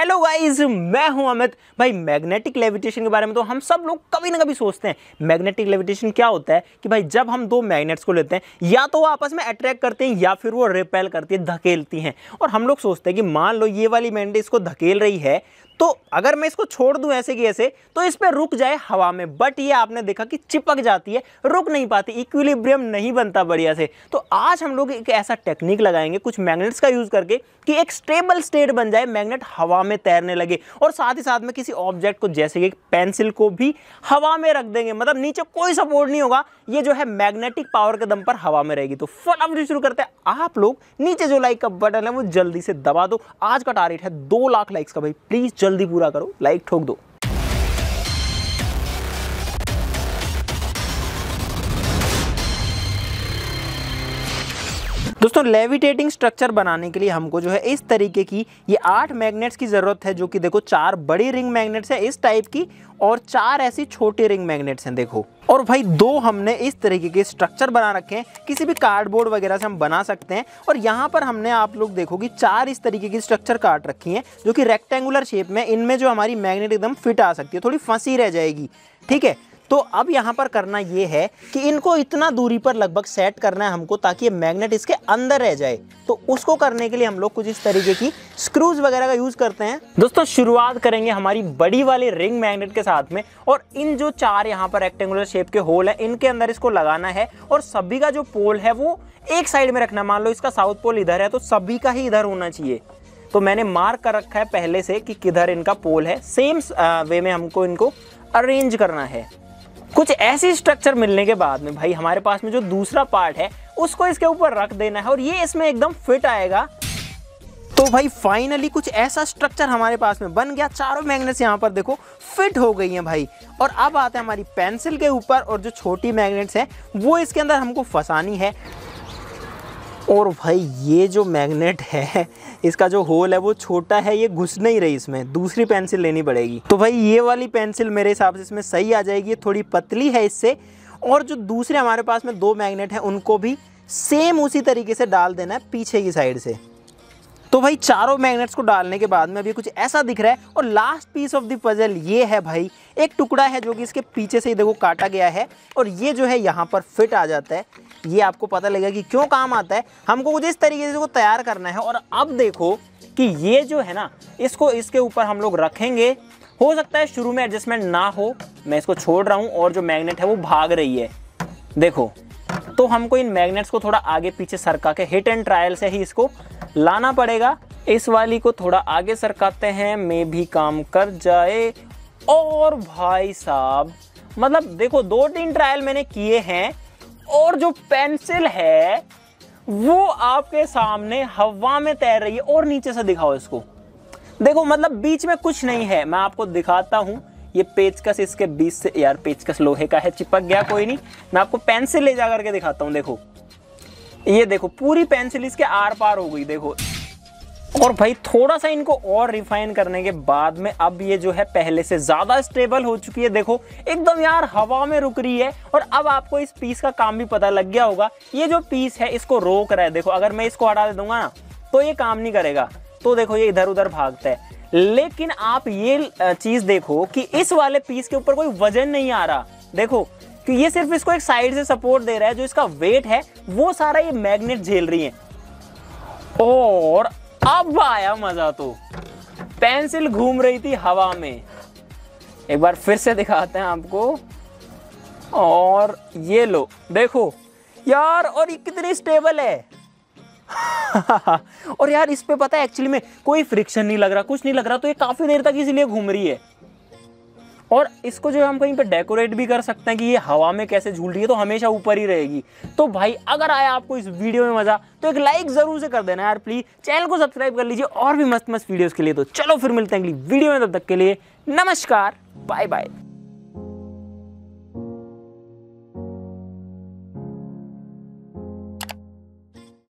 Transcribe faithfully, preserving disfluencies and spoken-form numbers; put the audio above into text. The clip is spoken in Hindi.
हेलो गाइस, मैं हूं अमित। भाई मैग्नेटिक लेविटेशन के बारे में तो हम सब लोग कभी ना कभी सोचते हैं। मैग्नेटिक लेविटेशन क्या होता है कि भाई जब हम दो मैग्नेट्स को लेते हैं या तो वो आपस में अट्रैक्ट करते हैं या फिर वो रिपेल करती है, धकेलती हैं। और हम लोग सोचते हैं कि मान लो ये वाली मैग्नेट इसको धकेल रही है तो अगर मैं इसको छोड़ दूं ऐसे कि ऐसे तो इस पे रुक जाए हवा में, बट ये आपने देखा कि चिपक जाती है, रुक नहीं पाती, इक्विलिब्रियम नहीं बनता बढ़िया से। तो आज हम लोग एक ऐसा टेक्निक लगाएंगे कुछ मैग्नेट्स का यूज करके कि एक स्टेबल स्टेट बन जाए, मैग्नेट हवा में तैरने लगे। और साथ ही साथ में किसी ऑब्जेक्ट को जैसे कि पेंसिल को भी हवा में रख देंगे, मतलब नीचे कोई सपोर्ट नहीं होगा, ये जो है मैग्नेटिक पावर के दम पर हवा में रहेगी। तो फटाफट शुरू करते हैं। आप लोग नीचे जो लाइक का बटन है वो जल्दी से दबा दो। आज का टारगेट है दो लाख लाइक्स का, भाई प्लीज जल्दी पूरा करो, लाइक ठोक दो। दोस्तों लेविटेटिंग स्ट्रक्चर बनाने के लिए हमको जो है इस तरीके की ये आठ मैग्नेट्स की जरूरत है, जो कि देखो चार बड़ी रिंग मैग्नेट्स है इस टाइप की और चार ऐसी छोटी रिंग मैग्नेट्स हैं देखो। और भाई दो हमने इस तरीके के स्ट्रक्चर बना रखे हैं, किसी भी कार्डबोर्ड वगैरह से हम बना सकते हैं। और यहाँ पर हमने आप लोग देखो कि चार इस तरीके की स्ट्रक्चर काट रखी हैं जो कि रेक्टेंगुलर शेप में, इनमें जो हमारी मैग्नेट एकदम फिट आ सकती है, थोड़ी फंसी रह जाएगी, ठीक है। तो अब यहाँ पर करना ये है कि इनको इतना दूरी पर लगभग सेट करना है हमको ताकि ये मैग्नेट इसके अंदर रह जाए। तो उसको करने के लिए हम लोग कुछ इस तरीके की स्क्रूज वगैरह का यूज करते हैं। दोस्तों शुरुआत करेंगे हमारी बड़ी वाली रिंग मैग्नेट के साथ में, और इन जो चार यहाँ पर रेक्टेंगुलर शेप के होल है इनके अंदर इसको लगाना है। और सभी का जो पोल है वो एक साइड में रखना। मान लो इसका साउथ पोल इधर है तो सभी का ही इधर होना चाहिए। तो मैंने मार्क कर रखा है पहले से कि किधर इनका पोल है, सेम वे में हमको इनको अरेंज करना है। कुछ ऐसी स्ट्रक्चर मिलने के बाद में भाई हमारे पास में जो दूसरा पार्ट है उसको इसके ऊपर रख देना है और ये इसमें एकदम फिट आएगा। तो भाई फाइनली कुछ ऐसा स्ट्रक्चर हमारे पास में बन गया। चारों मैग्नेट्स यहाँ पर देखो फिट हो गई हैं भाई। और अब आते हैं हमारी पेंसिल के ऊपर, और जो छोटी मैग्नेट्स हैं वो इसके अंदर हमको फंसानी है। और भाई ये जो मैग्नेट है इसका जो होल है वो छोटा है, ये घुस नहीं रही, इसमें दूसरी पेंसिल लेनी पड़ेगी। तो भाई ये वाली पेंसिल मेरे हिसाब से इसमें सही आ जाएगी, ये थोड़ी पतली है इससे। और जो दूसरे हमारे पास में दो मैग्नेट हैं उनको भी सेम उसी तरीके से डाल देना है पीछे की साइड से। तो भाई चारों मैग्नेट्स को डालने के बाद में अभी कुछ ऐसा दिख रहा है। और last piece of the puzzle ये है भाई, एक टुकड़ा है जो कि इसके पीछे से ही देखो काटा गया है और ये जो है यहाँ पर फिट आ जाता है। ये आपको पता लगेगा कि क्यों काम आता है। हमको कुछ इस तरीके से इसको तैयार करना है। और अब देखो कि ये जो है ना, इसको इसके ऊपर हम लोग रखेंगे। हो सकता है शुरू में एडजस्टमेंट ना हो, मैं इसको छोड़ रहा हूँ और जो मैग्नेट है वो भाग रही है देखो। तो हमको इन मैग्नेट्स को थोड़ा आगे पीछे सरका के हिट एंड ट्रायल से ही इसको लाना पड़ेगा। इस वाली को थोड़ा आगे सरकाते हैं, मैं भी काम कर जाए। और भाई साहब मतलब देखो दो तीन ट्रायल मैंने किए हैं और जो पेंसिल है वो आपके सामने हवा में तैर रही है। और नीचे से दिखाओ इसको, देखो मतलब बीच में कुछ नहीं है। मैं आपको दिखाता हूं, ये पेचकस इसके बीच से, यार पेचकस लोहे का है, चिपक गया, कोई नहीं, मैं आपको पेंसिल ले जा करके दिखाता हूं। देखो ये देखो पूरी पेंसिल इसके आर पार हो गई देखो। और भाई थोड़ा सा इनको और रिफाइन करने के बाद में अब ये जो है पहले से ज्यादा स्टेबल हो चुकी है। देखो एकदम यार हवा में रुक रही है। और अब आपको इस पीस का काम भी पता लग गया होगा। ये जो पीस है इसको रोक रहा है देखो, अगर मैं इसको हटा दे दूंगा ना तो ये काम नहीं करेगा। तो देखो ये इधर उधर भागता है। लेकिन आप ये चीज देखो कि इस वाले पीस के ऊपर कोई वजन नहीं आ रहा, देखो कि ये सिर्फ इसको एक साइड से सपोर्ट दे रहा है। जो इसका वेट है वो सारा ये मैग्नेट झेल रही है। और अब आया मजा, तो पेंसिल घूम रही थी हवा में। एक बार फिर से दिखाते हैं आपको। और ये लो देखो यार, और ये कितनी स्टेबल है। और यार इस पे पता है एक्चुअली में कोई फ्रिक्शन नहीं लग रहा, कुछ नहीं लग रहा। तो ये काफी देर तक इसीलिए घूम रही है। और इसको जो है हम कहीं पे डेकोरेट भी कर सकते हैं कि ये हवा में कैसे झूल रही है, तो हमेशा ऊपर ही रहेगी। तो भाई अगर आया आपको इस वीडियो में मजा तो एक लाइक जरूर से कर देना यार प्लीज। चैनल को सब्सक्राइब कर लीजिए और भी मस्त मस्त वीडियोस के लिए। तो चलो फिर मिलते हैं अगली वीडियो में, तब तक के लिए नमस्कार, बाय बाय।